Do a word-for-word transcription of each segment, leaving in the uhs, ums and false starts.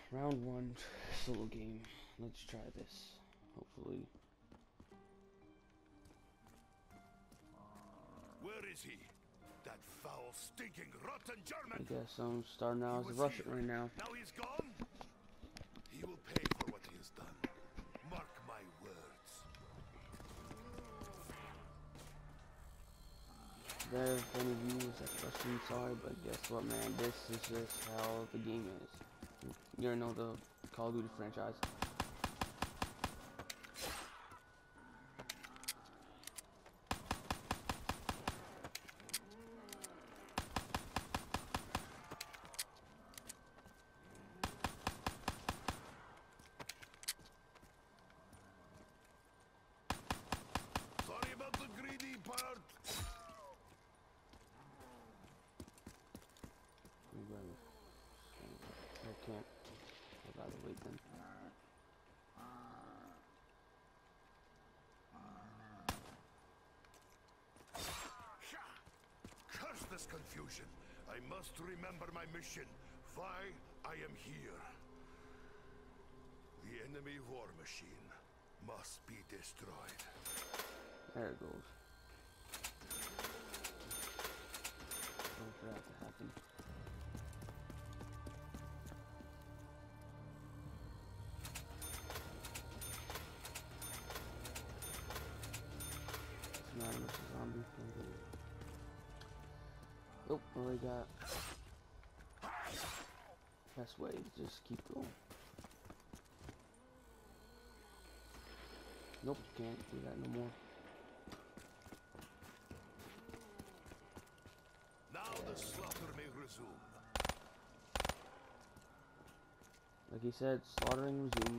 round one solo game. Let's try this. Hopefully. Where is he? That foul, stinking, rotten German! I guess I'm starting out as a Russian right now. Now he's gone? He will pay for what he has done. Mark my words. There have been reviews that Russian, sorry, but guess what, man? This is just how the game is. You know the Call of Duty franchise. Sorry about the greedy part. I can't. I'd rather wait then. Curse this confusion. I must remember my mission. Why I am here. The enemy war machine must be destroyed. There it goes. Wait for that to happen. It's not a zombie. Oh, already got. Best way to just keep going. Nope, can't do that no more. Now the slaughter may resume. Like he said, slaughtering resumed.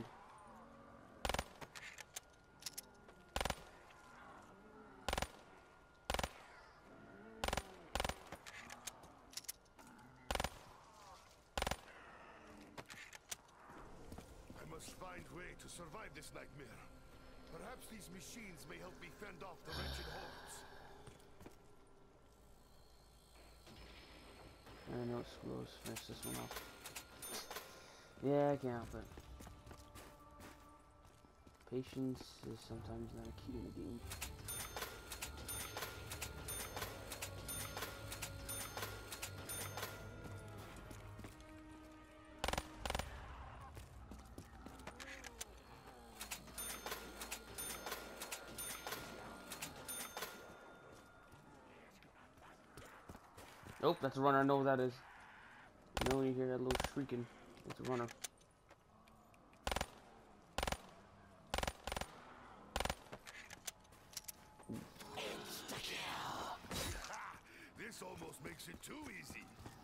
I must find way to survive this nightmare. Perhaps these machines may help me fend off the wretched hordes. I know it's gross. Finish this one off. Yeah, I can't help it. Patience is sometimes not a key in the game. Nope, that's a runner. I know what that is. You know when you hear that little shrieking, it's a runner. This almost makes it too easy.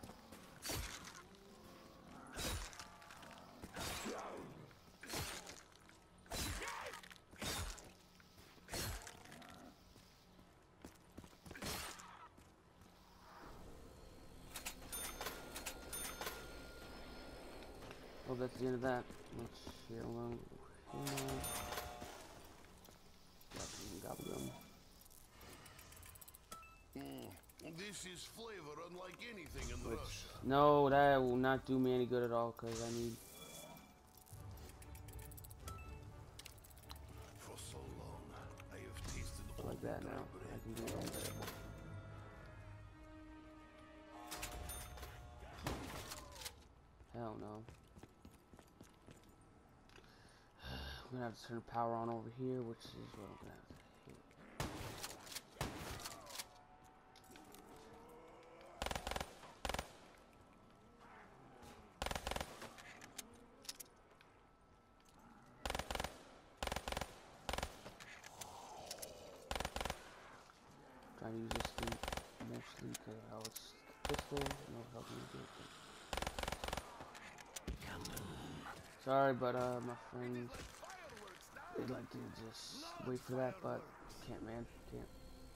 Oh, that's the end of that. Let's share along. Gobble gum. Mm, this is flavor unlike anything in Which, Russia. no, that will not do me any good at all, because I need... For so long, I have tasted like that now. I can do that. Hell no. I'm gonna have to turn the power on over here, which is what I'm gonna have to hit. Trying to use this thing mostly because how it's pistol, no helping me do it. Sorry, but uh, my friends, they'd like to just wait for that, but can't, man, can't.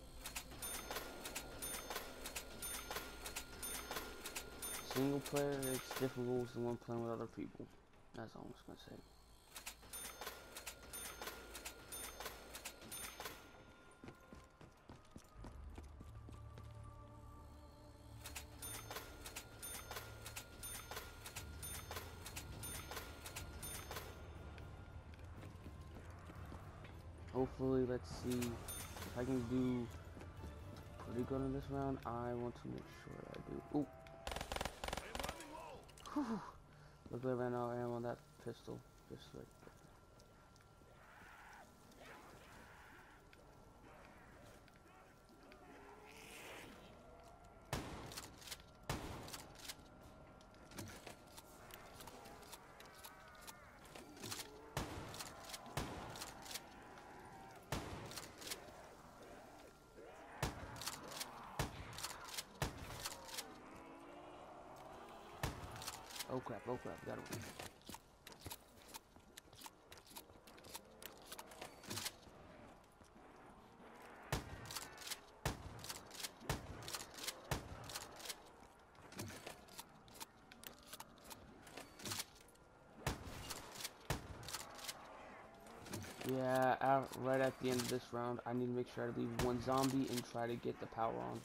Single player, it's different rules than when playing with other people. That's all I'm just gonna say. hopefully, let's see if I can do pretty good in this round. I want to make sure I do. Ooh. Whew. Look like I ran out of ammo on that pistol. Just like that. Oh crap, oh crap, got it. Yeah, out, right at the end of this round, I need to make sure I leave one zombie and try to get the power on.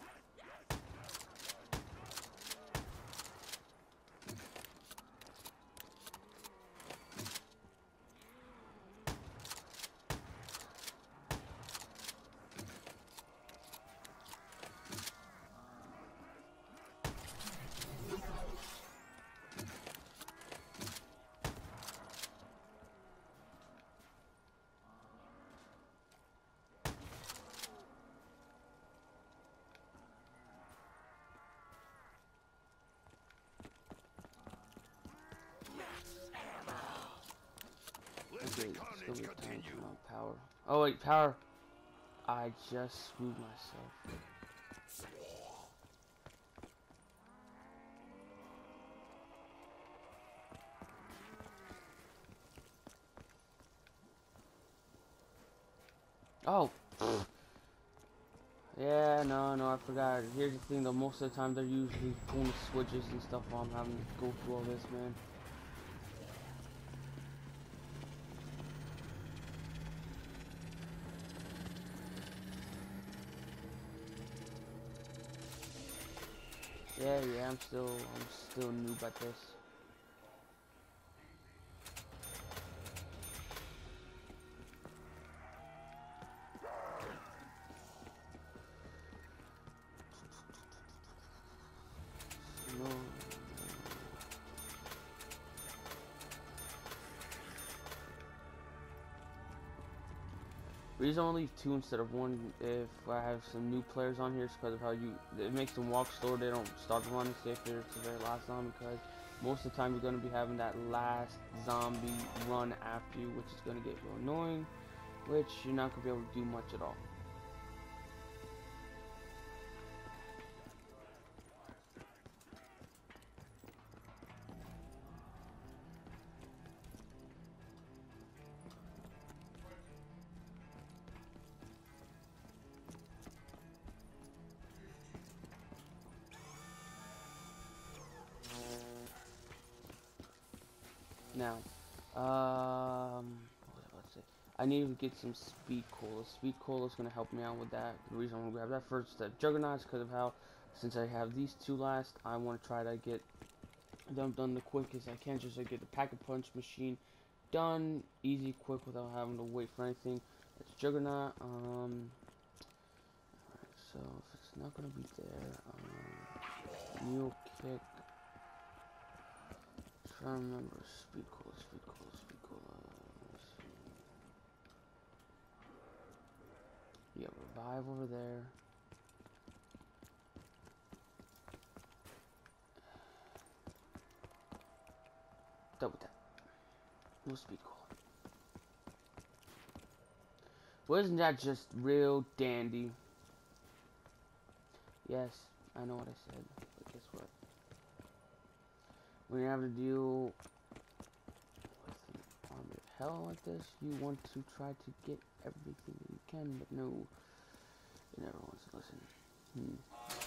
Okay, still get time to come on power. Oh wait, power. I just screwed myself. Oh. Yeah, no, no, I forgot. Here's the thing though, most of the time they're usually pulling switches and stuff while I'm having to go through all this, man. Yeah, yeah, I'm still, I'm still new at this. No. The reason I only leave two instead of one if I have some new players on here is because of how you, it makes them walk slower. They don't start running safe if it's the very last zombie, because most of the time you're going to be having that last zombie run after you, which is going to get real annoying, which you're not going to be able to do much at all. Now, um, what was I about to say? I need to get some speed cola. Speed cola is going to help me out with that. The reason I'm going to grab that first is Juggernaut is because of how, since I have these two last, I want to try to get them done the quickest I can, just to get the Pack-a-Punch machine done easy, quick, without having to wait for anything. It's Juggernaut. Um, alright, so if it's not going to be there, um, Mule Kick. I remember speed cola, speed cola, speed cola. Yeah, revive over there. Double tap. No speed cola. Wasn't that just real dandy? Yes, I know what I said, but guess what? When you have to deal with an army of hell like this, you want to try to get everything you can, but no, you never want to listen. Hmm.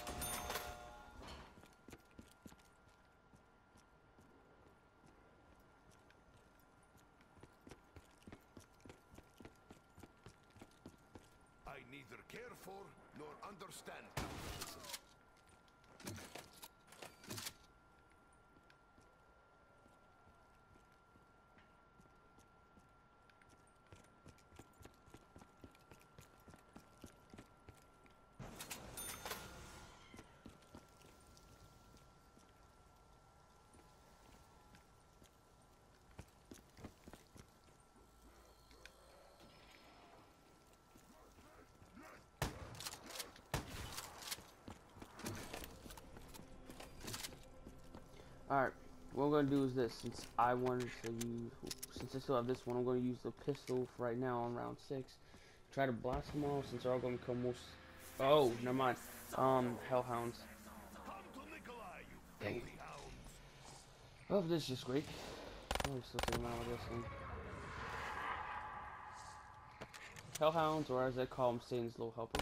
I neither care for nor understand capitalism. Alright, what I'm gonna do is this. Since I wanted to use, since I still have this one, I'm gonna use the pistol for right now on round six. Try to blast them all since they're all gonna become most. Oh, never mind. Um, hellhounds. Come to Nikolai, you Dang. filthy hounds. Oh, this is just great. Oh, still taking them out with this thing. Hellhounds, or as I call them, Satan's little helper.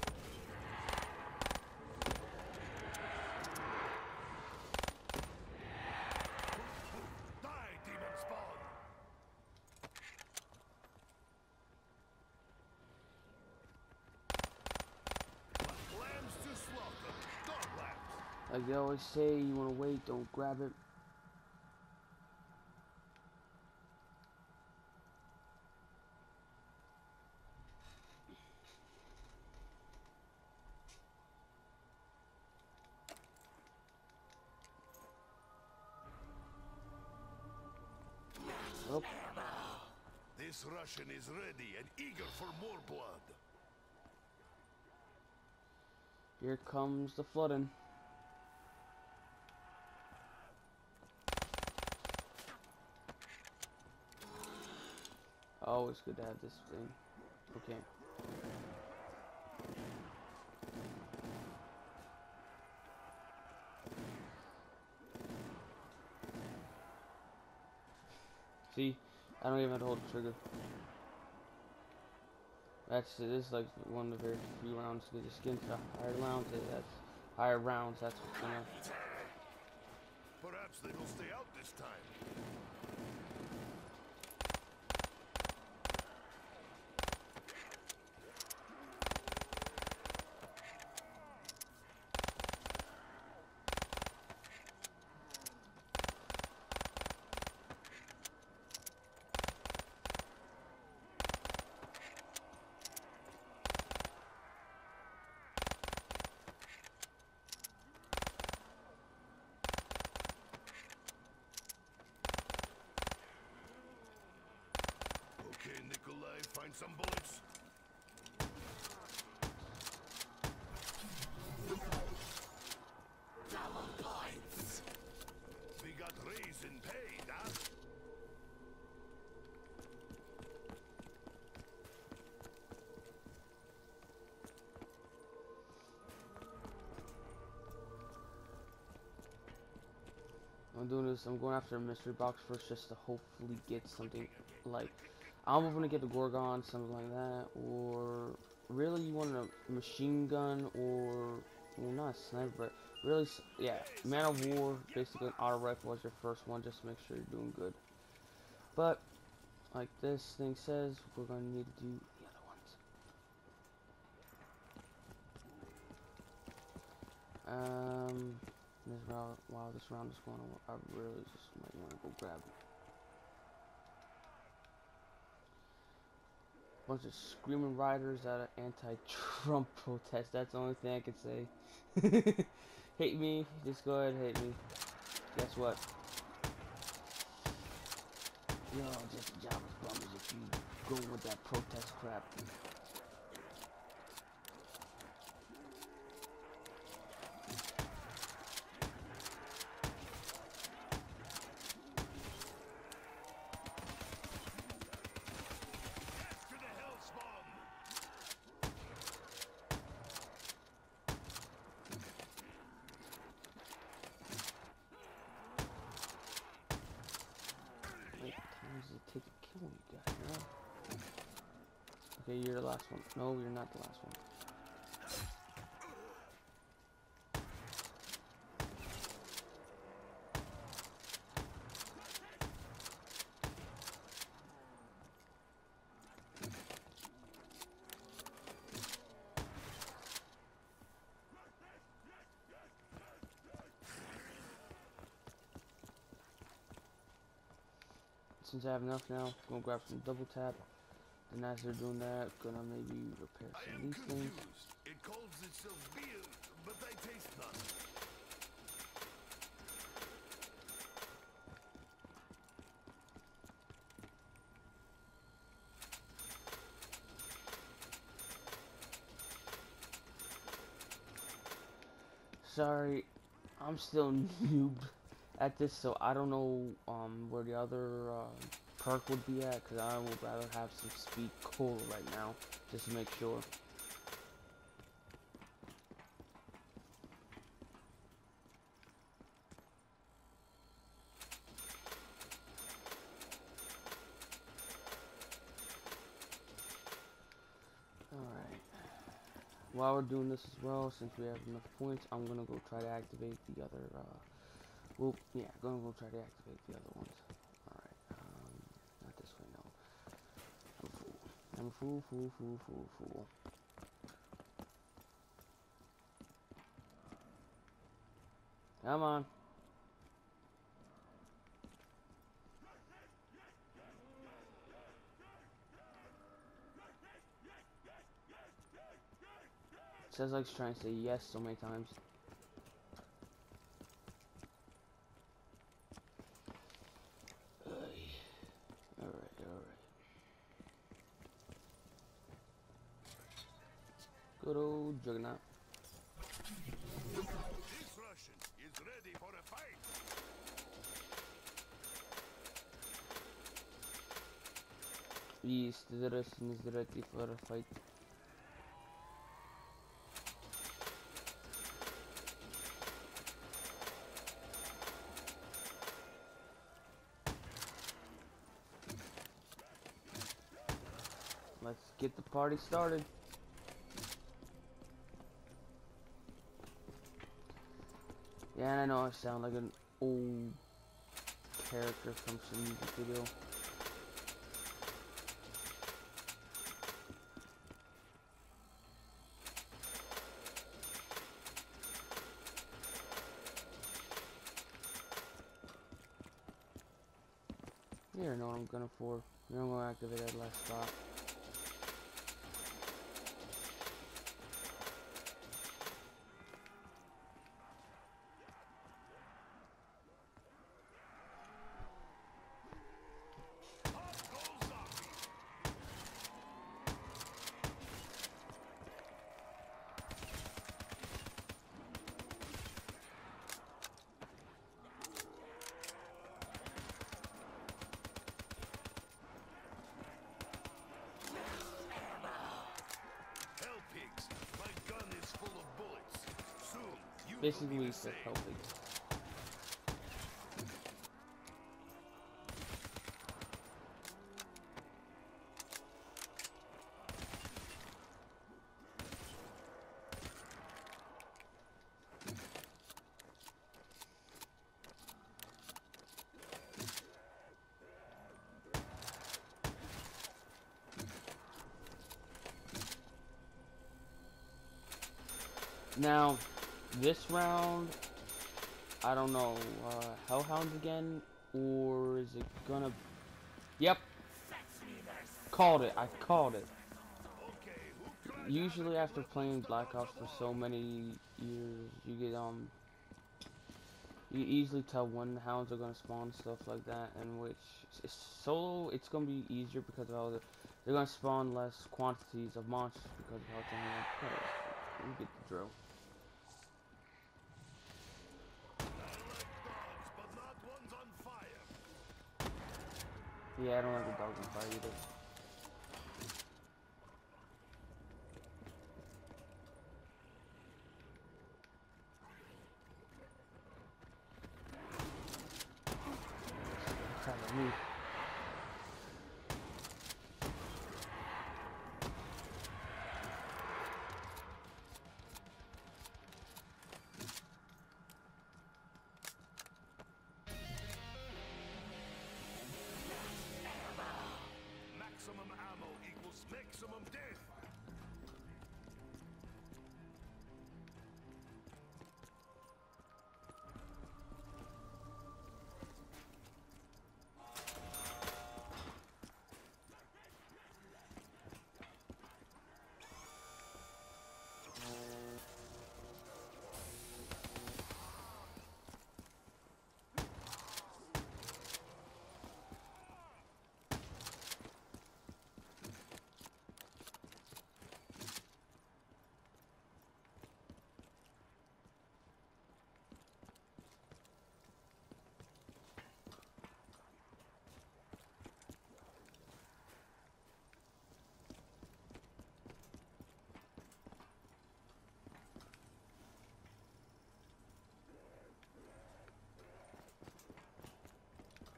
Die, demon spawn. Lambs to slaughter. Dog lambs. Like they always say, you wanna wait, don't grab it. Oh. This Russian is ready and eager for more blood. Here comes the flooding. Always good to have this thing. Okay. See, I don't even have to hold the trigger. That's this is like one of the very few rounds to get the skin to higher rounds. That's higher rounds. That's what's gonna. Perhaps they will stay out this time. Okay, Nikolai, find some bullets. Double points. We got reason paid, huh? I'm doing this. I'm going after a mystery box first, just to hopefully get something like. I'm hoping to get the Gorgon, something like that, or really you want a machine gun, or well, not a sniper, but really, yeah, Man of War, basically an auto rifle as your first one, just to make sure you're doing good. But like this thing says, we're gonna need to do the other ones. Um, this round, while this round is going on, I really just might want to go grab it. Bunch of screaming riders at an anti-Trump protest. That's the only thing I can say. Hate me, just go ahead and hate me. Guess what? You're all just jobless bummers if you go with that protest crap. Take a kill you guys, you know? Okay, you're the last one. No, you're not the last one. Since I have enough now, I'm gonna grab some double tap. And as they're doing that, gonna maybe repair some of these things. It calls itself beer, but I taste none. Sorry, I'm still noob at this, so I don't know um where the other uh, perk would be at, because I would rather have some speed cola right now, just to make sure. Alright. While we're doing this as well, since we have enough points, I'm gonna go try to activate the other, uh, well, yeah, gonna go try to activate the other ones. Alright, um, not this way, no. I'm a fool. I'm a fool, fool, fool, fool, fool. Come on. It says like it's trying to say yes so many times. Alright, alright. Good old Juggernaut. This Russian is ready for a fight. Yes, the Russian is ready for a fight. Let's get the party started. Yeah, I know I sound like an old character from some music video. You don't know what I'm gonna for. You're gonna activate that last spot. Basically, we said healthy. Now, this round, I don't know, uh, Hellhounds again, or is it gonna... Yep! Called it, I called it. Usually after playing Black Ops for so many years, you get, um... you easily tell when the hounds are gonna spawn, stuff like that, and which... Solo, it's gonna be easier because of how the, they're gonna spawn less quantities of monsters because of how it's only one player. You get the drill. Yeah, I don't like the dogs on fire either. That's me.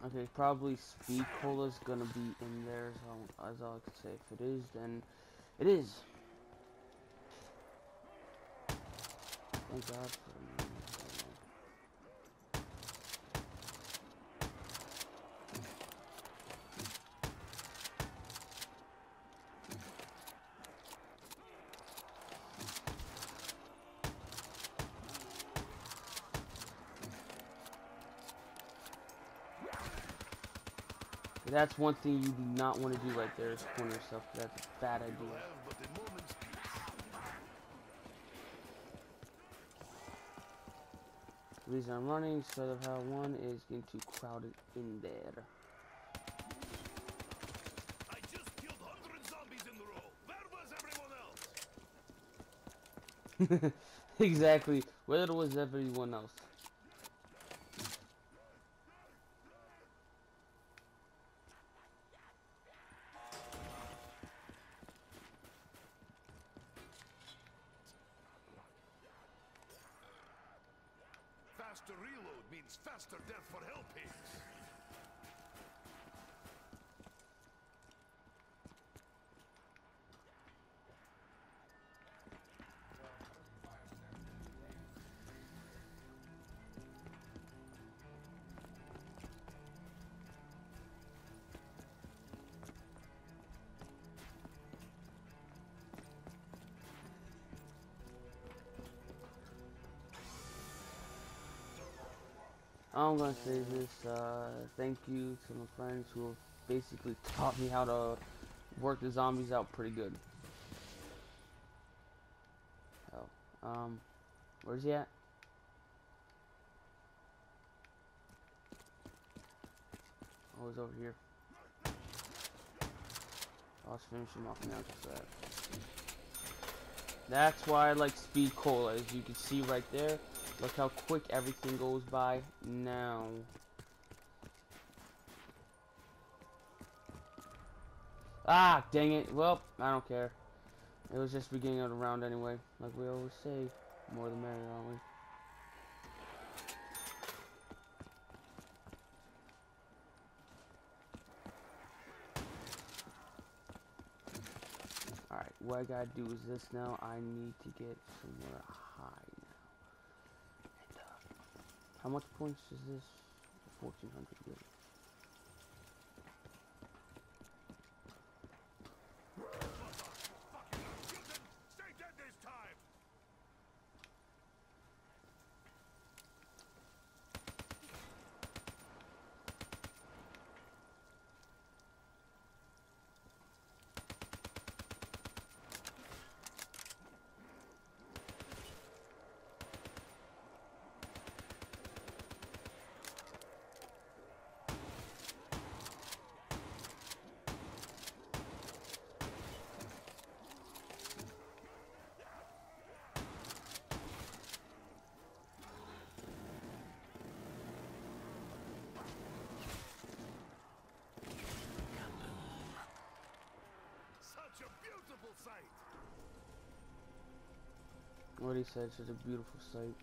Okay, probably speed cola's gonna be in there, so as all I could say. If it is, then it is. Thank God for That's one thing you do not want to do right there is corner yourself. That's a bad idea. The reason I'm running instead of how one is getting too crowded in there. I just killed hundred zombies in the row. Where was everyone else? Exactly. Where was everyone else? Faster reload means faster death for hell pigs. I'm gonna say this, uh, thank you to my friends who have basically taught me how to work the zombies out pretty good. Oh, um, where's he at? Oh, he's over here. I'll just finish him off now, just that. That's why I like Speed Cola, as you can see right there. Look how quick everything goes by now. Ah, dang it. Well, I don't care. It was just beginning of the round anyway. Like we always say, more the merrier, aren't we? Alright, what I gotta do is this now. I need to get somewhere high now. And, uh, how much points is this? fourteen hundred, good. Stay dead this time. Such a beautiful sight. What he said, such a beautiful sight.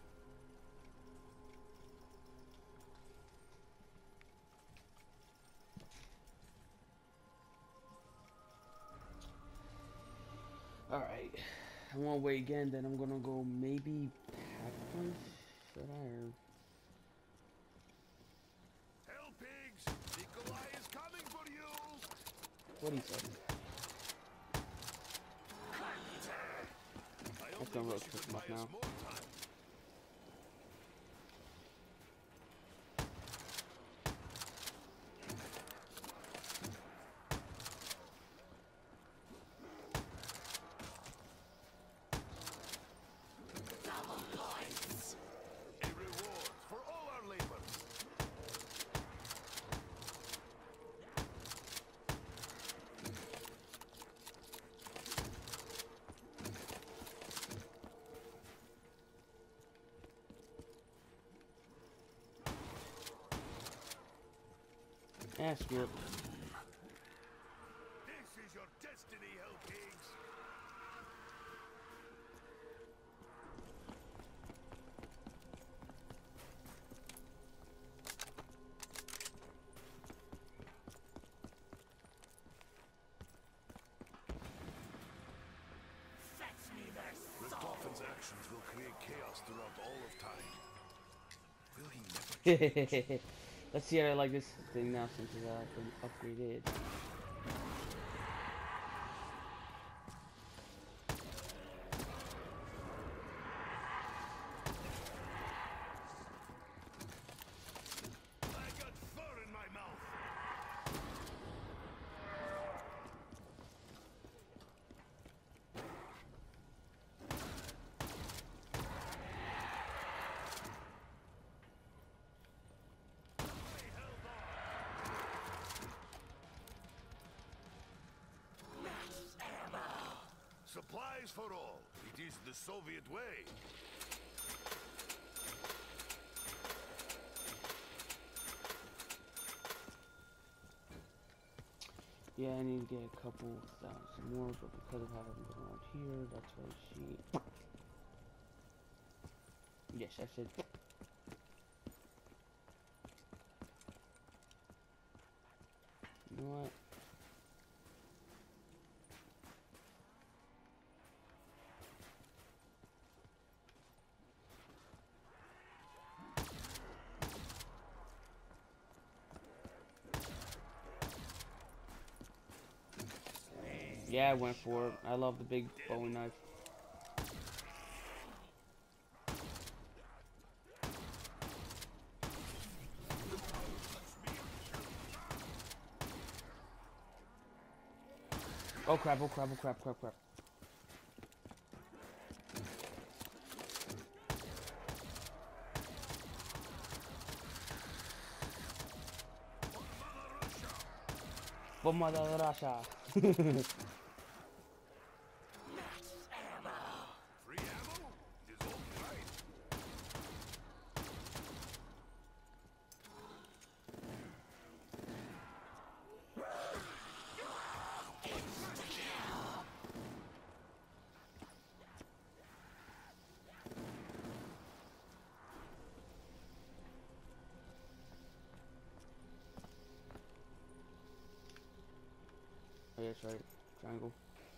Alright, I won't wait again, then I'm gonna go maybe pack punch? Should I? Hell pigs, Nikolai is coming for you. What he said? I That's only gonna wish look you quick could enough buy us now. more time. A reward for all our labors. Yeah, screw it. This is your destiny, hell pigs. us throughout all of time. Will he never change? Let's see how I like this thing now since it's uh, been upgraded. I got fur in my mouth. Supplies for all. It is the Soviet way. Yeah, I need to get a couple thousand more, but because of how I haven't been around here, that's why she... Yes, I said... You know what? Yeah, I went for it. I love the big Bowie knife. Oh crap, oh crap, oh crap, crap, crap. Bomba de Russia. Free ammo is all right. Oh yeah, that's right. Triangle.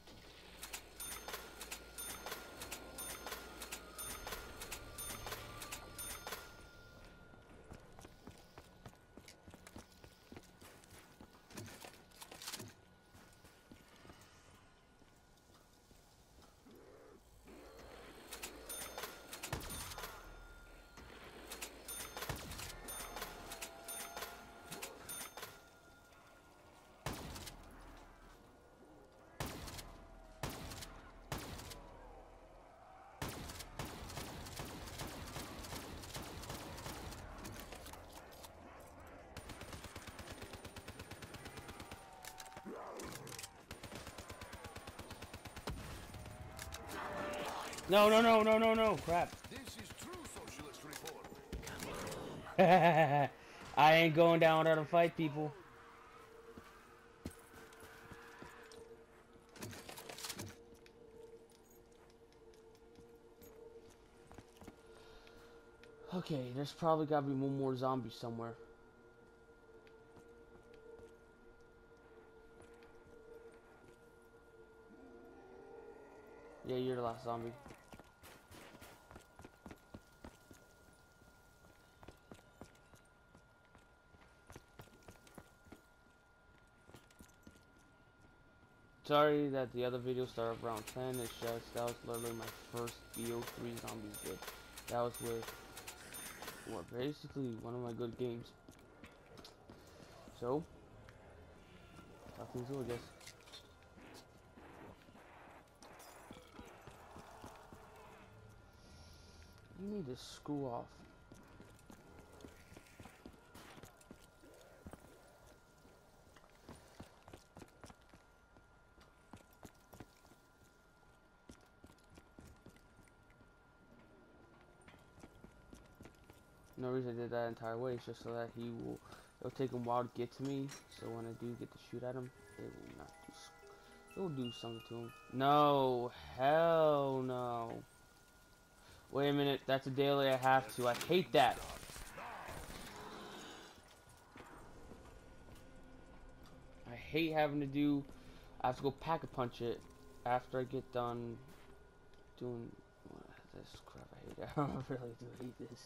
No, no, no, no, no, no, crap. This is true socialist reform. I ain't going down there to fight people. Okay, there's probably gotta be one more zombie somewhere. Yeah, you're the last zombie. Sorry that the other video started around ten. It's just that was literally my first B O three zombies good. That was with, well, basically one of my good games. So, talking to, I guess. You need to screw off. No reason I did that entire way, it's just so that he will, it'll take him a while to get to me, so when I do get to shoot at him, it will not do, it will do something to him. No, hell no. Wait a minute, that's a daily I have to, I hate that. I hate having to do, I have to go pack a punch it after I get done doing, this crap. I hate it. I really do hate this.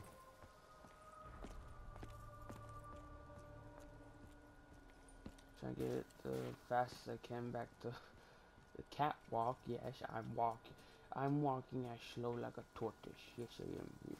Trying to get it the fastest I can back to the catwalk. Yes, I'm walking. I'm walking as slow like a tortoise. Yes, I am.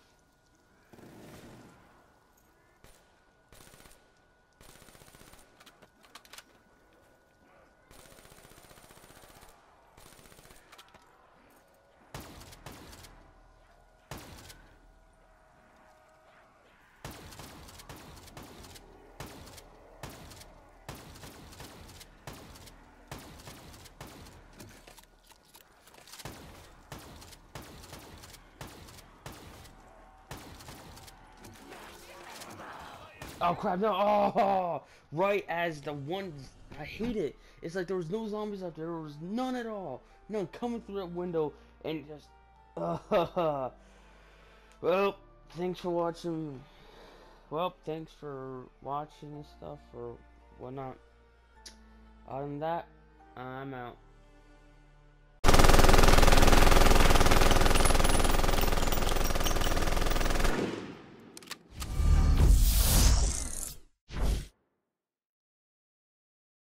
Oh crap, no, oh, right as the one, I hate it. It's like there was no zombies out there, there was none at all. None coming through that window, and just, uh, well, thanks for watching, well, thanks for watching and stuff, or whatnot. Other than that, I'm out.